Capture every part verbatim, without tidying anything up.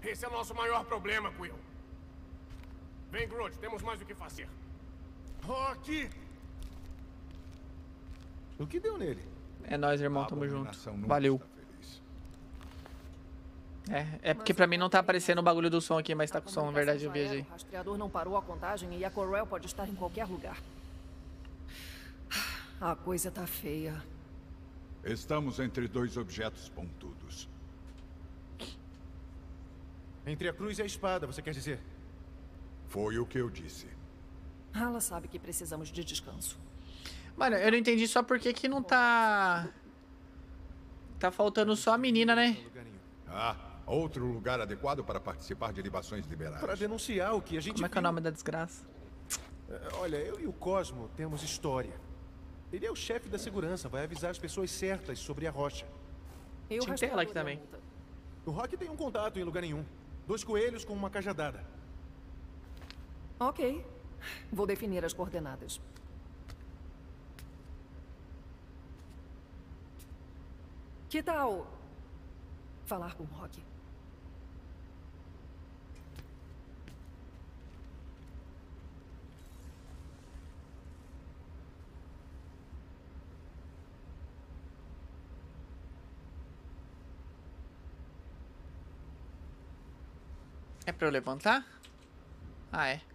Esse é o nosso maior problema, Quill. Vem, Groot, temos mais o que fazer. Rock! O que deu nele? É nóis, irmão, tamo junto. Abominação nunca Valeu. está feliz. É, é porque pra mim não tá aparecendo o bagulho do som aqui, mas tá com som, na verdade eu viajei. O rastreador não parou a contagem e a Corel pode estar em qualquer lugar. A coisa tá feia. Estamos entre dois objetos pontudos. Entre a cruz e a espada, você quer dizer? Foi o que eu disse. Ela sabe que precisamos de descanso. Mano, eu não entendi só por que que não tá... Tá faltando só a menina, né? Ah, outro lugar adequado para participar de libações liberais. Para denunciar o que a gente Como é que é o viu. nome da desgraça? É, Olha, eu e o Cosmo temos história. Ele é o chefe da segurança, vai avisar as pessoas certas sobre a rocha. E o Tinha que ter ela aqui rastreador e a também. multa? O Rock tem um contato em lugar nenhum. Dois coelhos com uma cajadada. Ok. Vou definir as coordenadas. Que tal falar com o Rock? É pra eu levantar? Ah, é.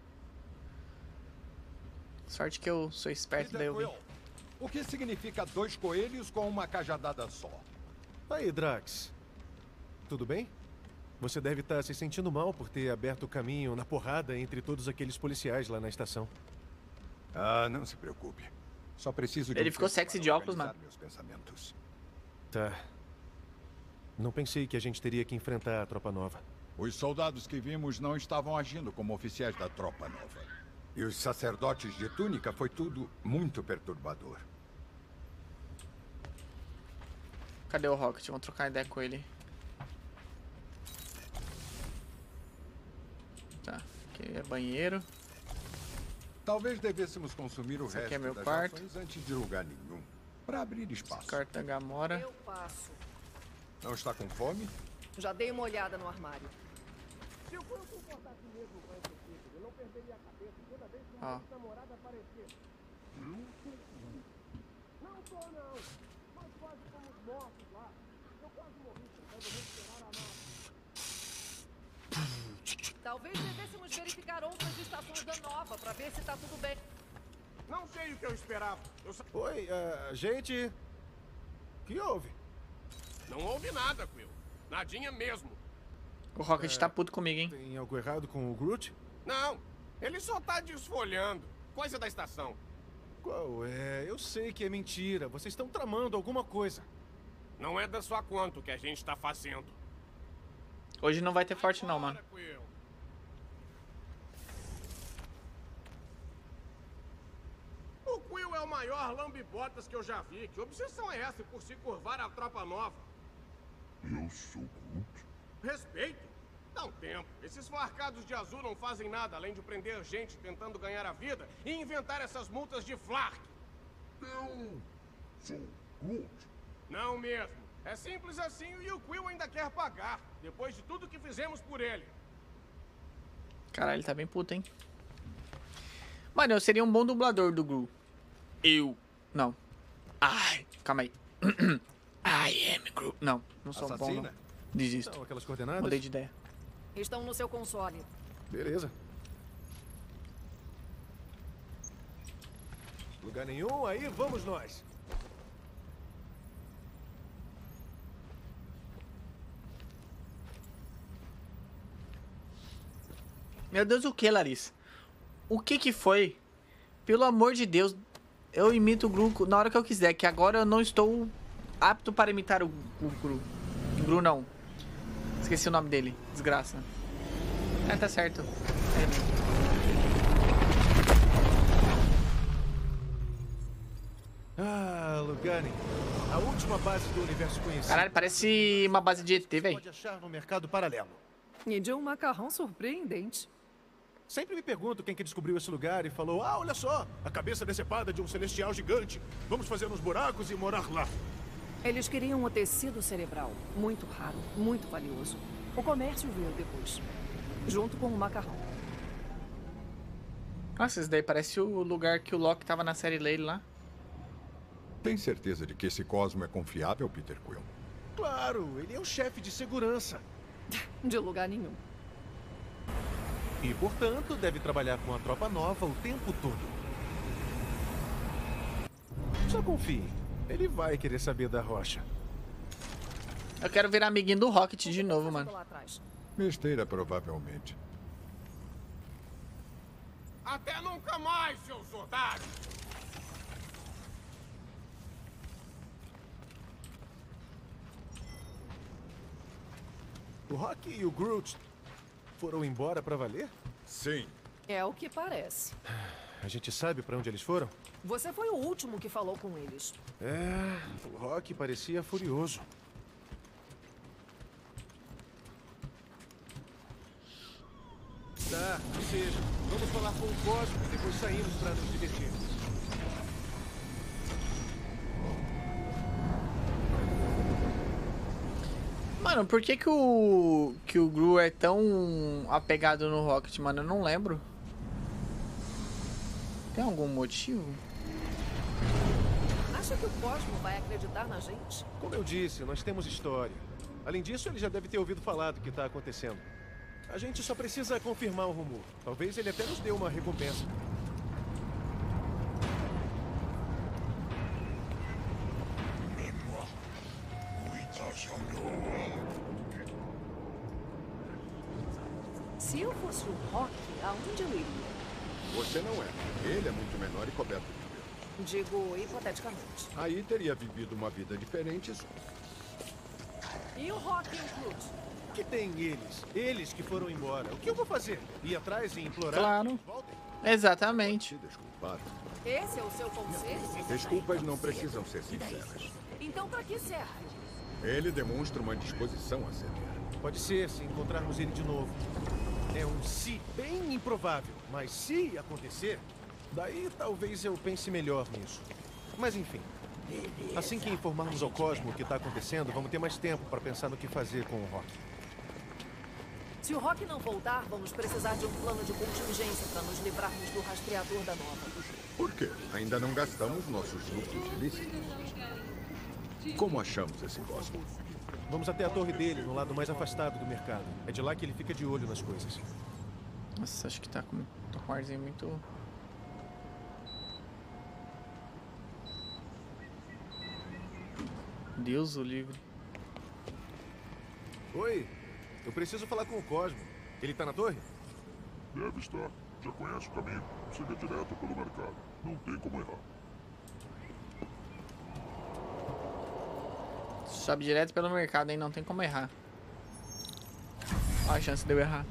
Sorte que eu sou esperto, daí eu vi. O que significa dois coelhos com uma cajadada só? Aí, Drax. Tudo bem? Você deve estar se sentindo mal por ter aberto o caminho na porrada entre todos aqueles policiais lá na estação. Ah, não se preocupe. Só preciso de Ele um ficou tempo sexy para de óculos, organizar mano. meus pensamentos. Tá. Não pensei que a gente teria que enfrentar a tropa nova. Os soldados que vimos não estavam agindo como oficiais da tropa nova. E os sacerdotes de túnica foi tudo muito perturbador. Cadê o Rocket? Vamos trocar ideia com ele. Tá, aqui é banheiro. Talvez devêssemos consumir o Esse aqui resto é meu das quarto. rações antes de lugar nenhum. Para abrir espaço. Carta Gamora. Eu passo. Não está com fome? Já dei uma olhada no armário. Se o Quill se importasse mesmo com esse tipo, eu não perderia a cabeça toda vez que Ó. uma namorada aparecesse. Não tô, não. Nós quase fomos mortos lá. Eu quase morri tentando recuperar a nave. Talvez devêssemos verificar outras estações da Nova para ver se tá tudo bem. Não sei o que eu esperava. Eu sa... Oi, ah, gente. O que houve? Não houve nada, Quill. Nadinha mesmo. O Rocket tá puto comigo, hein? Tem algo errado com o Groot? Não, ele só tá desfolhando. Coisa da estação. Qual é? Eu sei que é mentira. Vocês estão tramando alguma coisa. Não é da sua conta o que a gente tá fazendo. Hoje não vai ter forte não, mano. Bora, Quill. O Quill é o maior lambibotas que eu já vi. Que obsessão é essa por se curvar a tropa nova? Eu sou Groot. Respeito. Dá um tempo. Esses marcados de azul não fazem nada além de prender gente tentando ganhar a vida e inventar essas multas de Flark. Eu sou Groot. Não mesmo. É simples assim e o Quill ainda quer pagar, depois de tudo que fizemos por ele. Caralho, ele tá bem puto, hein? Mano, eu seria um bom dublador do Gru. Eu. Não. Ai, calma aí. I am Gru. Não, não sou bom, não. Assassina? Desisto. Então, aquelas coordenadas? Mudei de ideia. Estão no seu console. Beleza. Lugar nenhum, aí vamos nós. Meu Deus, o que, Larissa? O que que foi? Pelo amor de Deus, eu imito o Gru na hora que eu quiser, que agora eu não estou apto para imitar o, o Gru. Gru não. Esqueci o nome dele, desgraça. É, tá certo. É. Ah, Lugani. A última base do universo conhecido. Caralho, parece uma base de E T, velho. Pode achar no mercado paralelo. E de um macarrão surpreendente. Sempre me pergunto quem que descobriu esse lugar e falou: ah, olha só, a cabeça decepada de um celestial gigante. Vamos fazer uns buracos e morar lá. Eles queriam o tecido cerebral. Muito raro, muito valioso. O comércio veio depois, junto com o macarrão. Nossa, isso daí parece o lugar que o Locke tava na série Lady lá. Tem certeza de que esse Cosmo é confiável, Peter Quill? Claro, ele é o chefe de segurança. De lugar nenhum. E, portanto, deve trabalhar com a tropa nova o tempo todo. Só confie. Ele vai querer saber da rocha. Eu quero virar amiguinho do Rocket de novo, mano. Lá atrás. Besteira, provavelmente. Até nunca mais, seus otários! O Rock e o Groot foram embora pra valer? Sim. É o que parece. A gente sabe pra onde eles foram? Você foi o último que falou com eles. É, o Rock parecia furioso. Tá, ou seja, vamos falar com o Cosmo, depois saímos pra nos divertir. Mano, por que que o que o Gru é tão apegado no Rocket, mano? Eu não lembro. Tem algum motivo? Acha que o Cosmo vai acreditar na gente? Como eu disse, nós temos história. Além disso, ele já deve ter ouvido falar do que tá acontecendo. A gente só precisa confirmar o rumor. Talvez ele até nos dê uma recompensa. Se eu fosse o Rock, aonde eu iria? Você não é. Ele é muito menor e coberto de pelo. Digo, hipoteticamente. Aí teria vivido uma vida diferente. E o Rock e o Groot? O que tem eles? Eles que foram embora. O que eu vou fazer? Ir atrás e implorar? Claro. que eles voltem? Exatamente. Se desculpar. Esse é o seu conselho? Desculpas não precisam ser sinceras. Então pra que serve? Ele demonstra uma disposição a ceder. Pode ser, se encontrarmos ele de novo. É um se bem improvável, mas se acontecer, daí talvez eu pense melhor nisso. Mas enfim, assim que informarmos ao Cosmo o que está acontecendo, vamos ter mais tempo para pensar no que fazer com o Rock. Se o Rock não voltar, vamos precisar de um plano de contingência para nos livrarmos do rastreador da Nova. Por quê? Ainda não gastamos nossos lucros ilícitos. Como achamos esse Cosmo? Vamos até a torre dele, no lado mais afastado do mercado. É de lá que ele fica de olho nas coisas. Nossa, acho que tá com, tá com um arzinho muito... Deus o livre. Oi, eu preciso falar com o Cosmo. Ele tá na torre? Deve estar. Já conhece o caminho. Siga direto pelo mercado. Não tem como errar. Sobe direto pelo mercado, hein? Não tem como errar. Olha a chance de eu errar.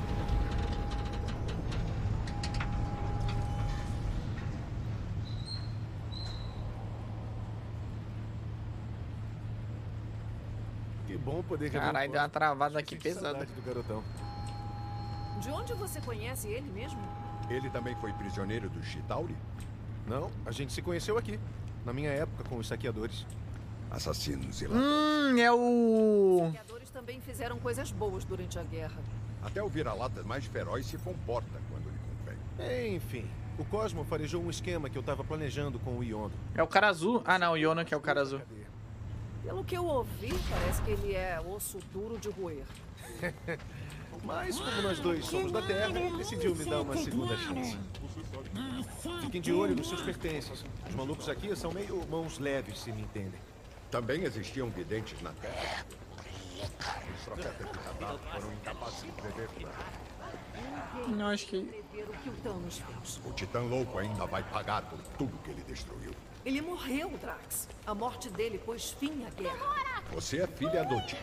Que bom poder rever o Caralho, deu uma Cosmo. travada aqui Senti pesada. saudade do garotão. De onde você conhece ele mesmo? Ele também foi prisioneiro do Chitauri? Não, a gente se conheceu aqui. Na minha época, com os saqueadores. Assassinos e ladrões. Hum, é o... Os criadores também fizeram coisas boas durante a guerra. Até o vira-lata mais feroz se comporta quando lhe convém. Enfim, o Cosmo farejou um esquema que eu tava planejando com o Yondo. É o cara azul? Ah, não, o Yona que é o cara azul. Pelo que eu ouvi, parece que ele é osso duro de roer. Mas, como nós dois somos da Terra, ele decidiu me dar uma segunda chance. Fiquem de olho nos seus pertences. Os malucos aqui são meio mãos leves, se me entendem. Também existiam videntes na Terra. Os profetas de Hadar foram incapazes de prever nada. Não, acho que... Prever o que o Thanos fez. O Titã Louco ainda vai pagar por tudo que ele destruiu. Ele morreu, Drax. A morte dele pôs fim à guerra. Você é filha adotiva.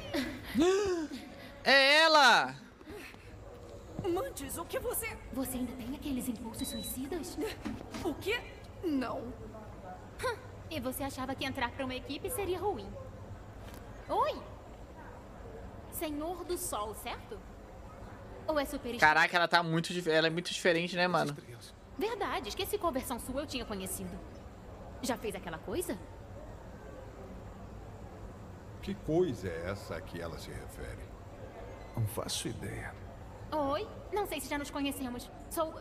É ela! Mantis, o que você... Você ainda tem aqueles impulsos suicidas? O quê? Não. Hum, E você achava que entrar pra uma equipe seria ruim? Oi? Senhor do Sol, certo? Ou é super... Caraca, ela tá muito... dif- Ela é muito diferente, né, mano? Verdade, esqueci qual versão sua eu tinha conhecido. Já fez aquela coisa? Que coisa é essa a que ela se refere? Não faço ideia. Oi? Não sei se já nos conhecemos. Sou...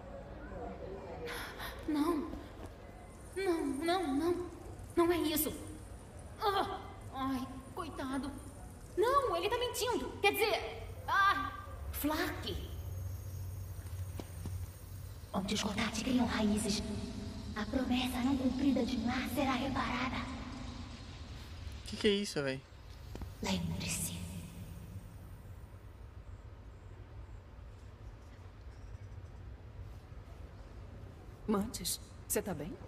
Não. Não, não, não. Não é isso. Ah, ai, coitado. Não, ele tá mentindo. Quer dizer... Ah, Flark. Onde os Cotat criam raízes, a promessa não cumprida de Mar será reparada. Que que é isso, velho? Lembre-se. Mantis, você tá bem?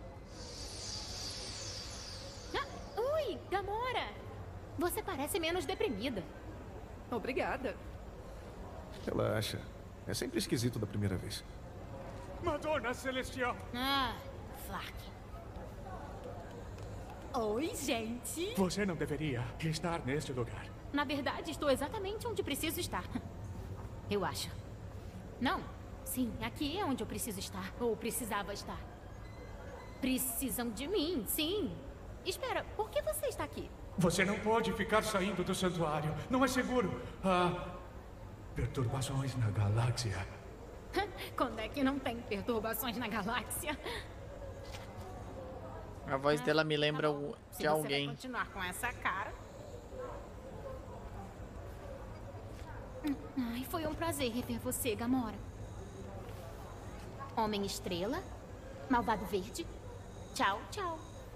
Ah, oi, Gamora. Você parece menos deprimida. Obrigada. Relaxa. É sempre esquisito da primeira vez. Madonna Celestial! Ah, Flark. Oi, gente. Você não deveria estar neste lugar. Na verdade, estou exatamente onde preciso estar. Eu acho. Não. Sim, aqui é onde eu preciso estar. Ou precisava estar. Precisam de mim, sim. Espera, por que você está aqui? Você não pode ficar saindo do santuário. Não é seguro. Há perturbações na galáxia. Quando é que não tem perturbações na galáxia? A voz dela me lembra Tá bom. o- Se de você alguém. vai continuar com essa cara. Ai, foi um prazer rever você, Gamora. Homem Estrela, Malvado Verde. Tchau, tchau.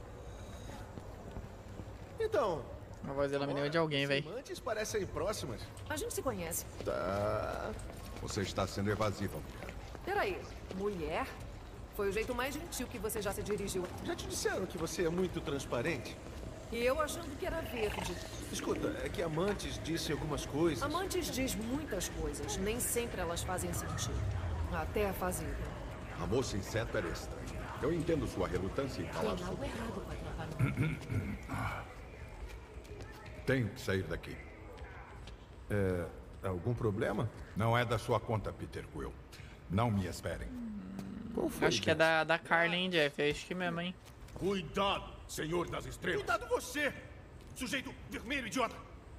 Então... A voz dela me lembra de alguém, velho. Semantes parecem próximas. A gente se conhece. Tá... Você está sendo evasiva, mulher. Peraí, mulher? Foi o jeito mais gentil que você já se dirigiu. Já te disseram que você é muito transparente? E eu achando que era verde. Escuta, é que Amantes disse algumas coisas. Amantes diz muitas coisas, nem sempre elas fazem sentido. Até a fazenda. A moça inseto era estranha. Eu entendo sua relutância em falar Tem algo sobre... errado com a tropa. Tenho que sair daqui. É... Algum problema? Não é da sua conta, Peter Quill. Não me esperem. Qual foi, Acho que é da, da Carly, hein, Jeff? É acho que mesmo, hein? Cuidado, Senhor das Estrelas. Cuidado você! Sujeito vermelho, idiota!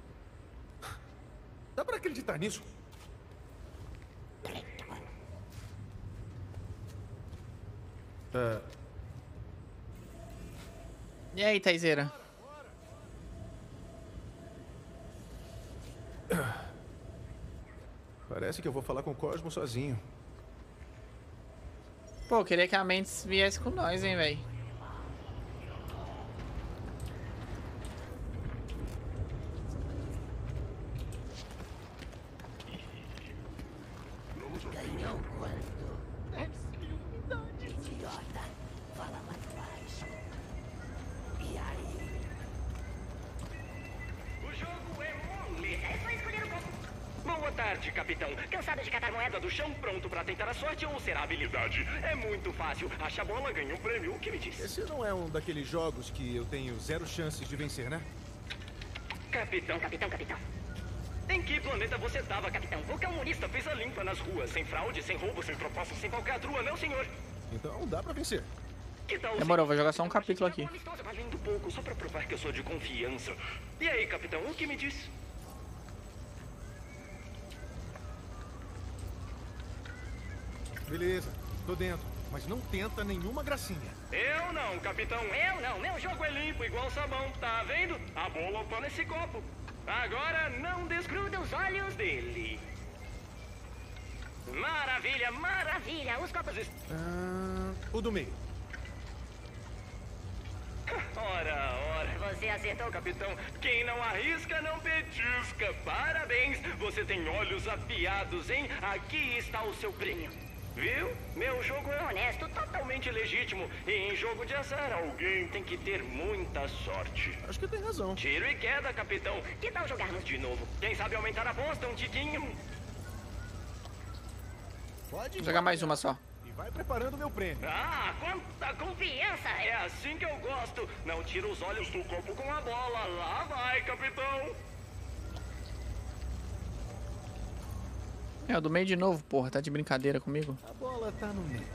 Dá pra acreditar nisso? É... E aí, Taizeira? Parece que eu vou falar com o Cosmo sozinho. Pô, eu queria que a Mendes viesse com nós, hein, velho. O jogo é mole. É só escolher o copo. Boa tarde, capitão. Cansado de catar moeda do chão, pronto pra tentar a sorte ou será a habilidade? É muito fácil. Acha a bola, ganha um prêmio. O que me diz? Esse não é um daqueles jogos que eu tenho zero chances de vencer, né? Capitão, capitão, capitão. Em que planeta você tava, capitão? O comunista fez a limpa nas ruas. Sem fraude, sem roubo, sem proposta, sem falcatrua, não, senhor? Então dá pra vencer. Que tal? Demorou, vou jogar só um capítulo aqui. Valendo pouco, só pra provar que eu sou de confiança. E aí, capitão, o que me diz? Beleza, tô dentro. Mas não tenta nenhuma gracinha. Eu não, capitão. Eu não. Meu jogo é limpo, igual sabão. Tá vendo? A bola tá nesse copo. Agora não desgruda os olhos dele. Maravilha, maravilha. Os copos... est- Ah, o do meio. Ora, ora. Você acertou, capitão. Quem não arrisca, não petisca. Parabéns. Você tem olhos afiados, hein? Aqui está o seu prêmio. Viu? Meu jogo é honesto, totalmente legítimo. E em jogo de azar, alguém tem que ter muita sorte. Acho que tem razão. Tiro e queda, capitão. Que tal jogarmos de novo? Quem sabe aumentar a aposta um tiquinho? Pode Vou jogar mais uma só. E vai preparando meu prêmio. Ah, quanta confiança! É assim que eu gosto. Não tira os olhos do copo com a bola. Lá vai, capitão. É, o do meio de novo, porra. Tá de brincadeira comigo? A bola tá no meio.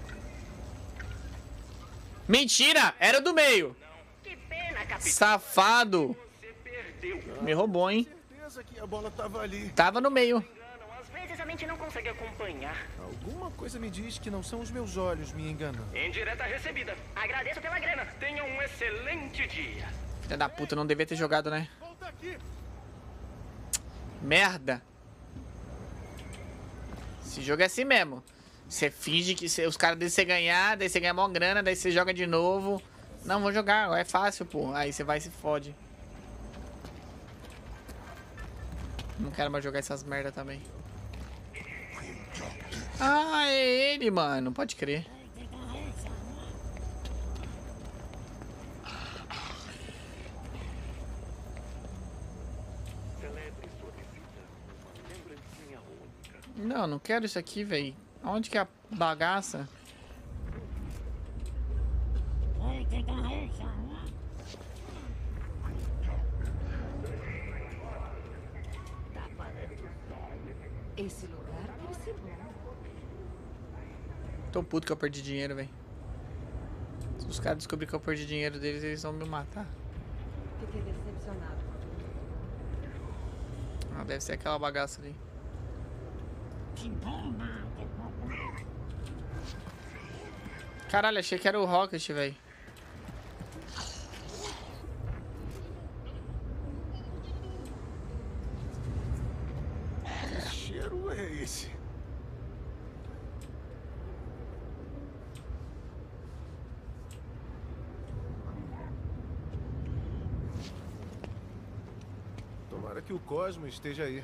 Mentira! Era do meio! Que pena, capitão. Safado! Você perdeu. Me roubou, hein? Certeza certeza que a bola tava ali. Tava no meio. Às vezes a mente não consegue acompanhar. Alguma coisa me diz que não são os meus olhos me enganando. Indireta recebida. Agradeço pela grana. Tenha um excelente dia. Filha da puta, não devia ter jogado, né? Volta aqui. Merda. Esse jogo é assim mesmo. Você finge que cê, os caras deixam você ganhar, daí você ganha mó grana, daí você joga de novo. Não, vou jogar, é fácil, pô. Aí você vai e se fode. Não quero mais jogar essas merda também. Ah, é ele, mano. Pode crer. Não, não quero isso aqui, velho. Onde que é a bagaça? Esse lugar parece bom. Tô puto que eu perdi dinheiro, velho. Se os caras descobrirem que eu perdi dinheiro deles, eles vão me matar. Fiquei decepcionado. Ah, deve ser aquela bagaça ali. Caralho, achei que era o Rocket, velho. Que cheiro é esse? Tomara que o Cosmo esteja aí.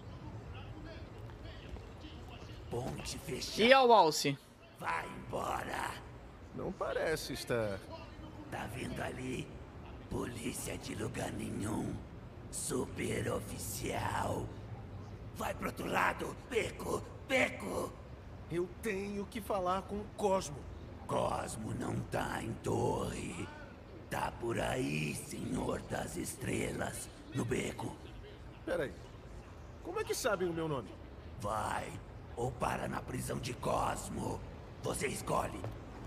Ponte fechada. E ao Alce? Vai embora. Não parece estar. Tá vendo ali? Polícia de lugar nenhum. Super oficial. Vai pro outro lado, Beco, Beco. Eu tenho que falar com o Cosmo. Cosmo não tá em torre. Tá por aí, Senhor das Estrelas, no beco. Peraí. Como é que sabem o meu nome? Vai. Ou para na prisão de Cosmo. Você escolhe.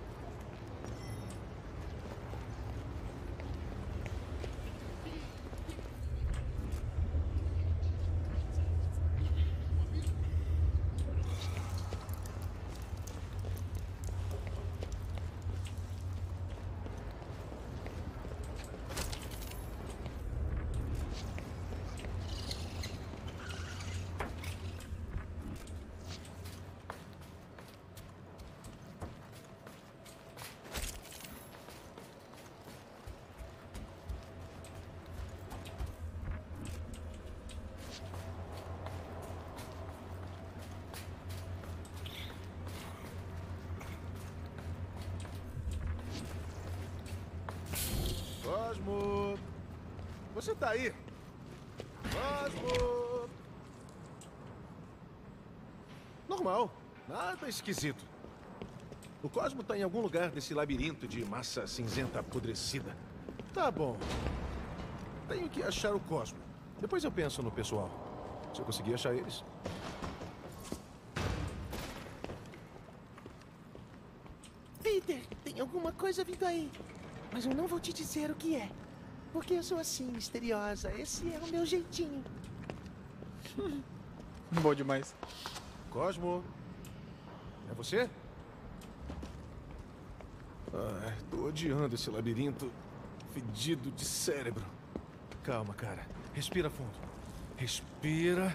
Cosmo! Você tá aí? Cosmo! Normal. Nada esquisito. O Cosmo tá em algum lugar desse labirinto de massa cinzenta apodrecida. Tá bom. Tenho que achar o Cosmo. Depois eu penso no pessoal. Se eu conseguir achar eles. Peter, tem alguma coisa vindo aí. Mas eu não vou te dizer o que é. Porque eu sou assim, misteriosa. Esse é o meu jeitinho. Bom demais. Cosmo? É você? Ah, tô odiando esse labirinto fedido de cérebro. Calma, cara. Respira fundo. Respira.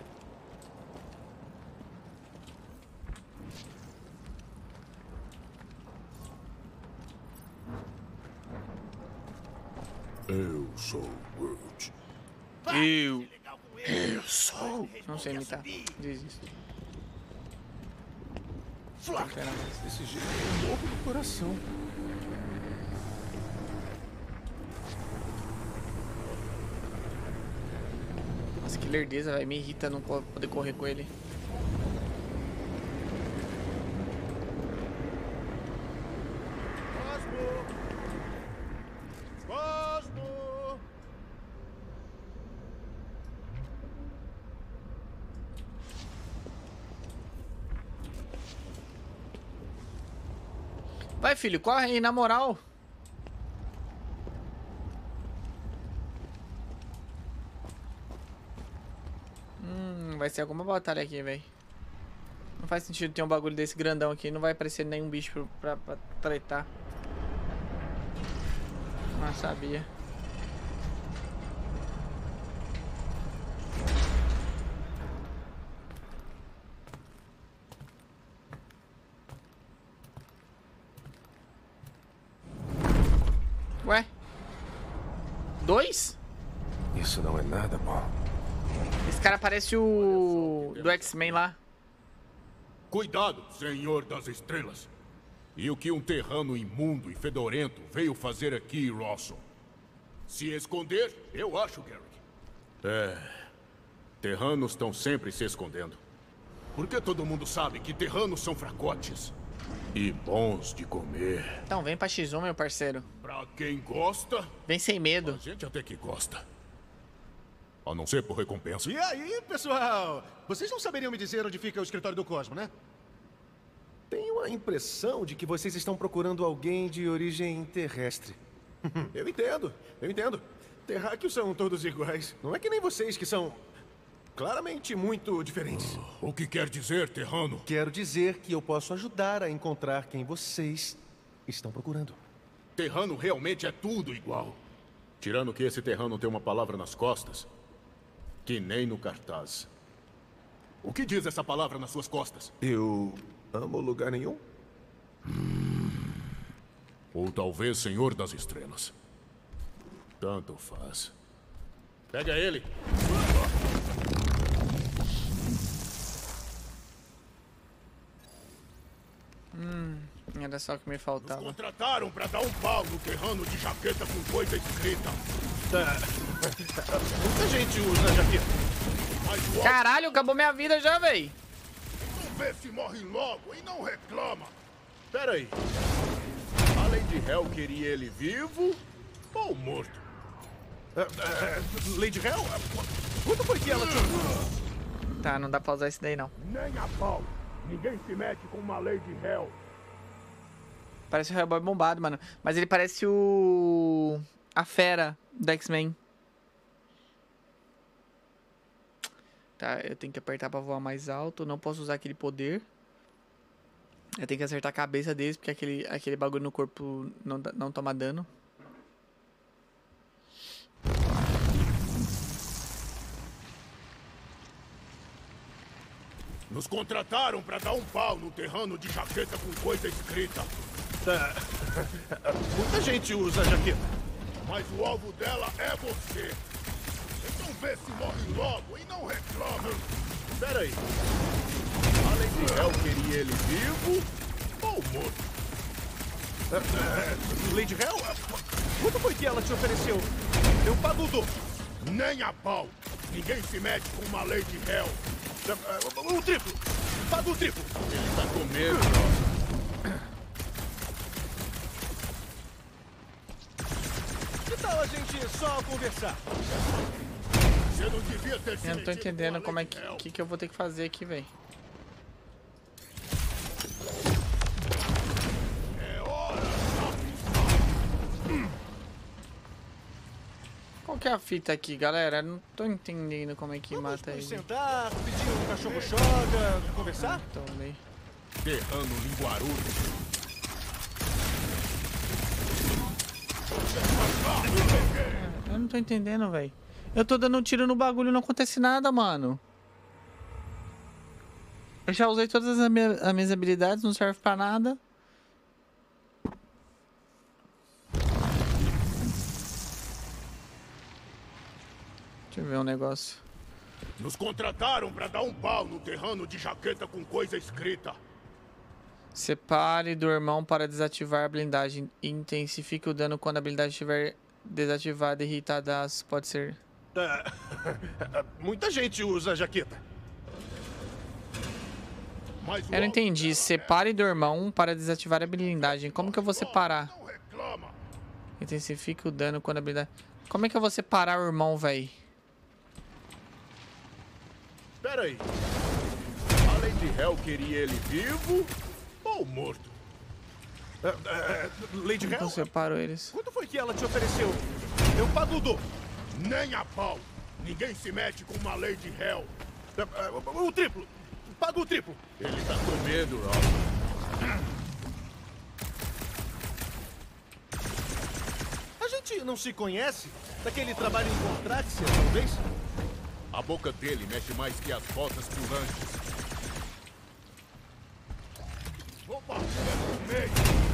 Eu sou Groot. Eu. Eu sou. Não sei imitar. Desisto. Desse jeito eu morro no coração. Nossa, que lerdeza, velho. Me irrita não poder correr com ele. Cosmo! Vai, filho, corre aí, na moral. vai ser alguma batalha aqui, velho. Não faz sentido ter um bagulho desse grandão aqui. Não vai aparecer nenhum bicho pra, pra, pra tretar. Ah, sabia. Ué? Dois? Isso não é nada bom. Esse cara parece o... do X-Men lá. Cuidado, Senhor das Estrelas. E o que um terrano imundo e fedorento veio fazer aqui, Rawson? Se esconder, eu acho, Garrick. É... Terranos estão sempre se escondendo. Porque todo mundo sabe que terranos são fracotes. E bons de comer. Então, vem pra X um, meu parceiro. Pra quem gosta... Vem sem medo. A gente até que gosta. A não ser por recompensa. E aí, pessoal? Vocês não saberiam me dizer onde fica o escritório do Cosmo, né? Tenho a impressão de que vocês estão procurando alguém de origem terrestre. Eu entendo, eu entendo. Terráqueos são todos iguais. Não é que nem vocês que são... claramente muito diferentes. O que quer dizer, terrano? Quero dizer que eu posso ajudar a encontrar quem vocês estão procurando. Terrano realmente é tudo igual. Tirando que esse terrano tem uma palavra nas costas. Que nem no cartaz. O que diz essa palavra nas suas costas? Eu amo lugar nenhum? Hum. Ou talvez Senhor das Estrelas. Tanto faz. Pega ele. Hum, era só o que me faltava. Nos contrataram pra dar um pau no terrano de jaqueta com coisa escrita. Muita gente usa jaqueta. Mas o Caralho, acabou minha vida já, véi. Não vê se morre logo e não reclama. Pera aí. A Lady Hell queria ele vivo ou morto? Uh, uh, Lady Hell? Quando foi que ela te... Tá, não dá pra usar isso daí, não. Nem a pau. Ninguém se mete com uma Lady Hell. Parece o Hellboy bombado, mano. Mas ele parece o... a fera do X-Men. Tá, eu tenho que apertar pra voar mais alto. Não posso usar aquele poder. Eu tenho que acertar a cabeça deles, porque aquele, aquele bagulho no corpo não, não toma dano. Nos contrataram pra dar um pau no terrano de jaqueta com coisa escrita. Muita gente usa jaqueta. Mas o alvo dela é você. Então vê se morre logo e não reclama. Pera aí. A Lady Hell queria ele vivo ou morto? Lady Hell? Quanto foi que ela te ofereceu? Eu pago o dobro. Nem a pau. Ninguém se mete com uma Lady Hell. O triplo! Paga o triplo! Ele tá com medo. Que tal a gente só conversar? Você não devia ter se Eu não tô metido entendendo com a como é Lady que, Hell. que, que eu vou ter que fazer aqui, velho. É hora. Qual que é a fita aqui, galera? Não tô entendendo como é que Vamos mata ele. sentar, pedir um cachorro joga, conversar? Tomei. Terrano linguarudo. Eu não tô entendendo, velho. Eu tô dando um tiro no bagulho e não acontece nada, mano. Eu já usei todas as minhas, as minhas habilidades, não serve pra nada. Deixa eu ver um negócio. Nos contrataram pra dar um pau no terrano de jaqueta com coisa escrita. Separe do irmão para desativar a blindagem. Intensifique o dano quando a blindagem estiver desativada e irritada. Pode ser. Muita gente usa jaqueta. Mas o Eu não alvo entendi. dela Separe do irmão para desativar a blindagem. Como que eu vou separar? não reclama. Intensifique o dano quando a blindagem... Como é que eu vou separar o irmão, véi? Pera aí. A Lady Hell queria ele vivo ou morto? Uh, uh, Lady Como que eu Hell? separo eles? Quanto foi que ela te ofereceu? Eu pago o dobro. Nem a pau. Ninguém se mete com uma Lady Hell. O triplo. Paga o triplo. Ele tá com medo, Ross. A gente não se conhece? Daquele trabalho em Contráxia, talvez? A boca dele mexe mais que as botas pulantes. Opa, é no meio.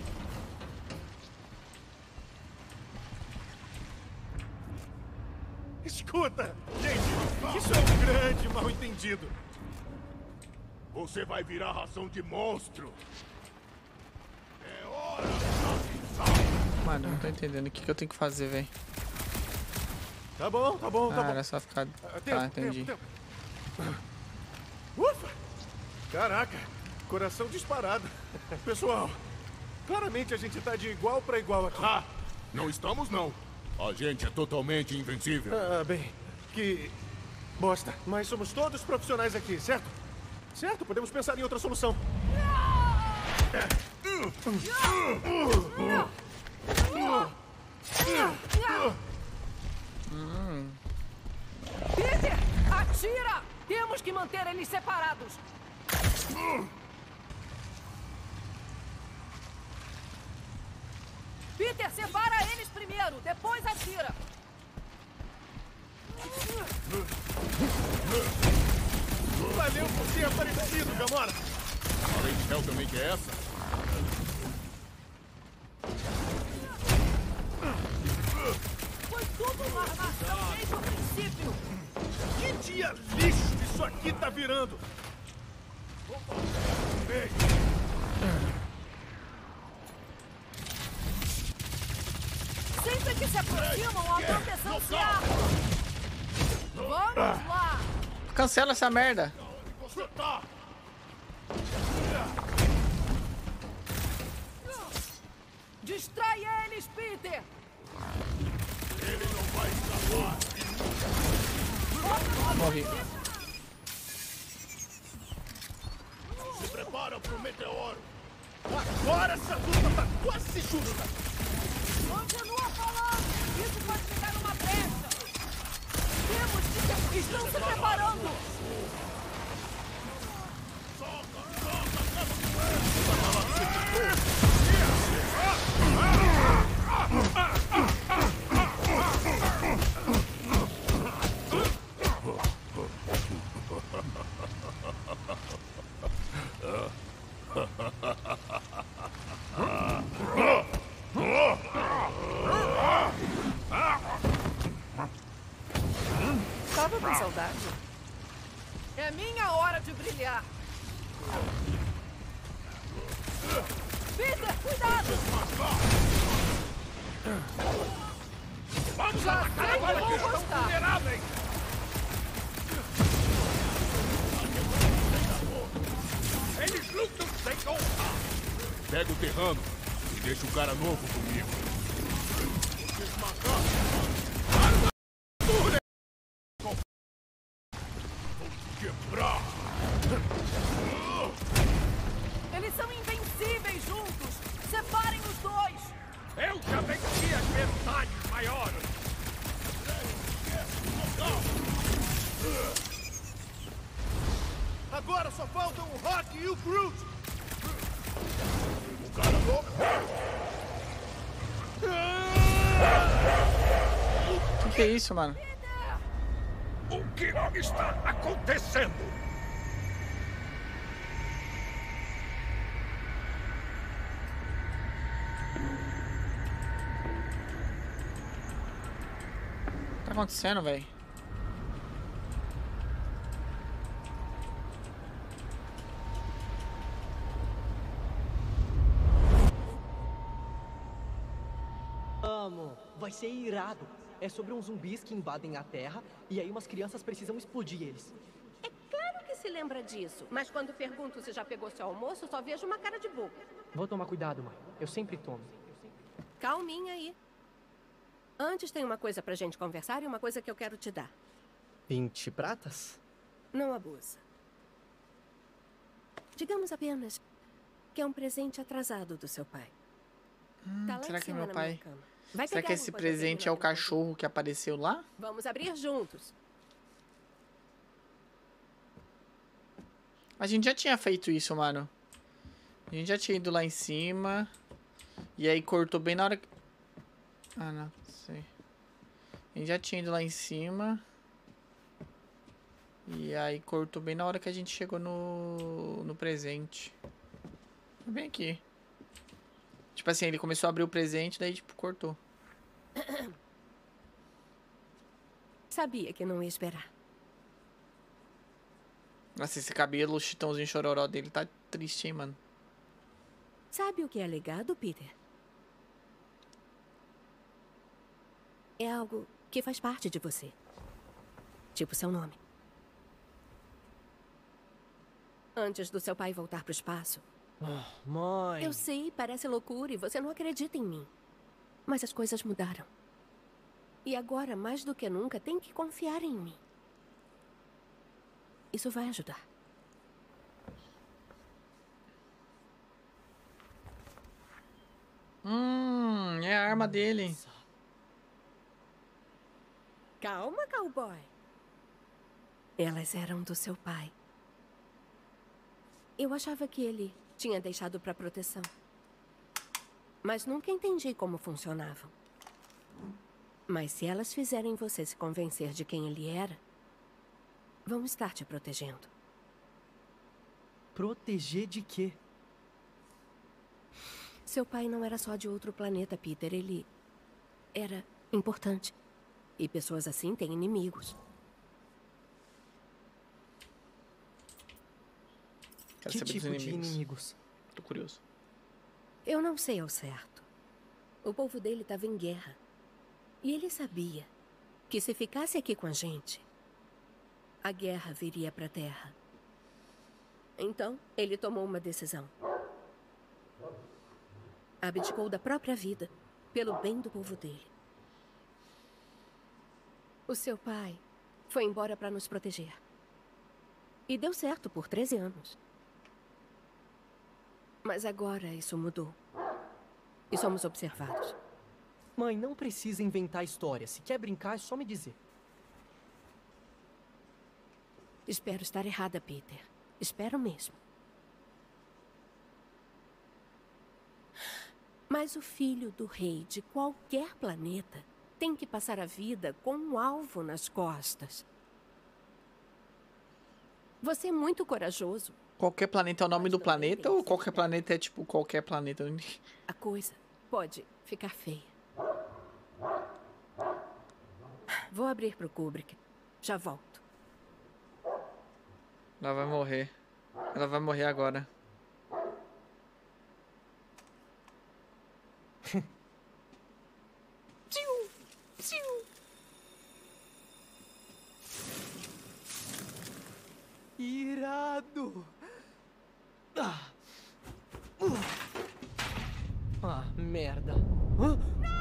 Escuta, gente, isso é um grande mal-entendido. Você vai virar ração de monstro. É hora. Mano, eu não tô entendendo o que, que eu tenho que fazer, velho. Tá bom, tá bom, tá ah, bom. era só ficar... Tempo, tá, entendi. Tempo, tempo. Ufa! Caraca, coração disparado. Pessoal, claramente a gente tá de igual pra igual aqui. Ah, não estamos não. A gente é totalmente invencível. Ah, bem, que bosta. Mas somos todos profissionais aqui, certo? Certo, podemos pensar em outra solução. Hum. Peter, atira! Temos que manter eles separados. Peter, separa eles primeiro, depois atira. Valeu por ter aparecido, Gamora. A Lady Hell também quer essa? Foi tudo uma armação desde o princípio. Que dia lixo isso aqui tá virando. Sempre que se aproximam, a proteção se abre. Vamos lá. Cancela essa merda. Distrai eles, Peter. Ele não vai escapar. Morri. Se prepara pro meteoro. Agora essa luta tá quase justa. Continua falando. Isso pode ficar numa brecha. Temos que... Estão se preparando. Tava com saudade. É minha hora de brilhar. Peter, cuidado! Vamos Já atacar sei que agora vão que estão gostar. vulneráveis. Eles lutam sem honra. Pega o terrano e deixa o cara novo comigo. Esmagar. Vou quebrar. Eles são invencíveis juntos. Separem os dois. Eu já venci as metades maiores. Agora só faltam o Rock e o Groot. O cara louco. O que, que é isso, mano? O que está acontecendo? O que tá acontecendo, velho? Amo, vai ser irado. É sobre uns zumbis que invadem a Terra e aí umas crianças precisam explodir eles. É claro que se lembra disso, mas quando pergunto se já pegou seu almoço, só vejo uma cara de boca. Vou tomar cuidado, mãe. Eu sempre tomo. Calminha aí. Antes tem uma coisa pra gente conversar e uma coisa que eu quero te dar. vinte pratas? Não abusa. Digamos apenas que é um presente atrasado do seu pai. Hum, Tá lá será em que é cima meu na pai? minha cama. Vai Será pegar que esse enquanto eu presente é o termino aqui. cachorro que apareceu lá? Vamos abrir juntos. A gente já tinha feito isso, mano. A gente já tinha ido lá em cima. E aí cortou bem na hora que... Ah, não. Sei. A gente já tinha ido lá em cima. E aí cortou bem na hora que a gente chegou no, no presente. Bem aqui. Tipo assim, ele começou a abrir o presente, daí tipo, cortou. Sabia que não ia esperar. Nossa, esse cabelo, o chitãozinho chororó dele tá triste, hein, mano. Sabe o que é legado, Peter? É algo que faz parte de você. Tipo seu nome. Antes do seu pai voltar pro espaço. Oh, mãe. Eu sei, parece loucura e você não acredita em mim. Mas as coisas mudaram. E agora, mais do que nunca, tem que confiar em mim. Isso vai ajudar. Hum, é a arma dele. Calma, cowboy. Elas eram do seu pai. Eu achava que ele tinha deixado para proteção. Mas nunca entendi como funcionavam. Mas se elas fizerem você se convencer de quem ele era, vão estar te protegendo. Proteger de quê? Seu pai não era só de outro planeta, Peter. Ele era importante. E pessoas assim têm inimigos. Quero que saber tipo dos de inimigos. inimigos? Tô curioso. Eu não sei ao certo. O povo dele estava em guerra. E ele sabia que se ficasse aqui com a gente, a guerra viria para a Terra. Então, ele tomou uma decisão. Abdicou da própria vida pelo bem do povo dele. O seu pai foi embora para nos proteger. E deu certo por treze anos. Mas agora isso mudou. E somos observados. Mãe, não precisa inventar história. Se quer brincar, é só me dizer. Espero estar errada, Peter. Espero mesmo. Mas o filho do rei de qualquer planeta tem que passar a vida com um alvo nas costas. Você é muito corajoso. Qualquer planeta é o nome do planeta ou qualquer planeta é tipo qualquer planeta? A coisa pode ficar feia. Vou abrir pro Kubrick. Já volto. Ela vai morrer. Ela vai morrer agora. Tchiu, tchiu. Irado! Ah, uh. ah merda. Hã?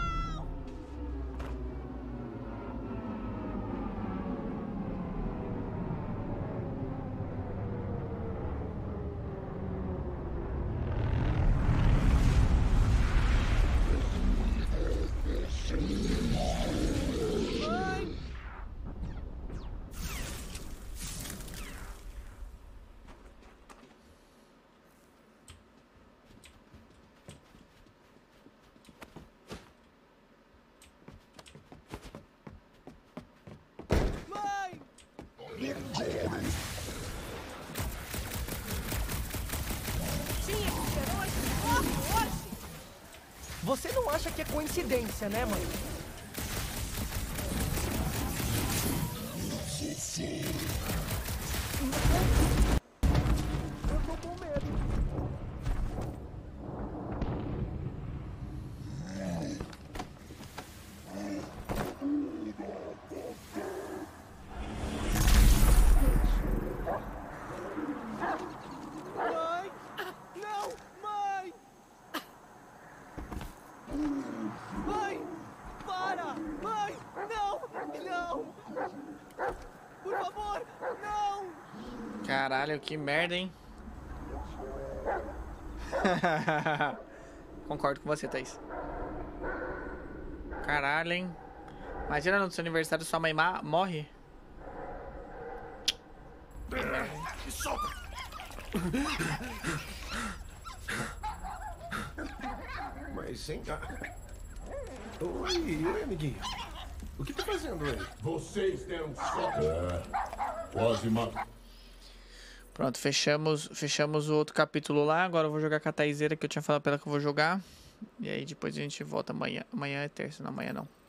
Você não acha que é coincidência, né, mãe? Eu tô com medo. Mãe! Não! Mãe! Mãe! Para! Mãe! Não! Não! Por favor! Não! Caralho, que merda, hein? Concordo com você, Thaís. Caralho, hein? Imagina no seu aniversário sua mãe morre. Me solta! Mas, hein? Ah. Oi, oi, amiguinho. O que tá fazendo aí? Vocês deram sorte. É, quase matou. Pronto, fechamos, fechamos o outro capítulo lá. Agora eu vou jogar com a Taizeira, que eu tinha falado pra ela que eu vou jogar. E aí depois a gente volta amanhã. Amanhã é terça, não amanhã não.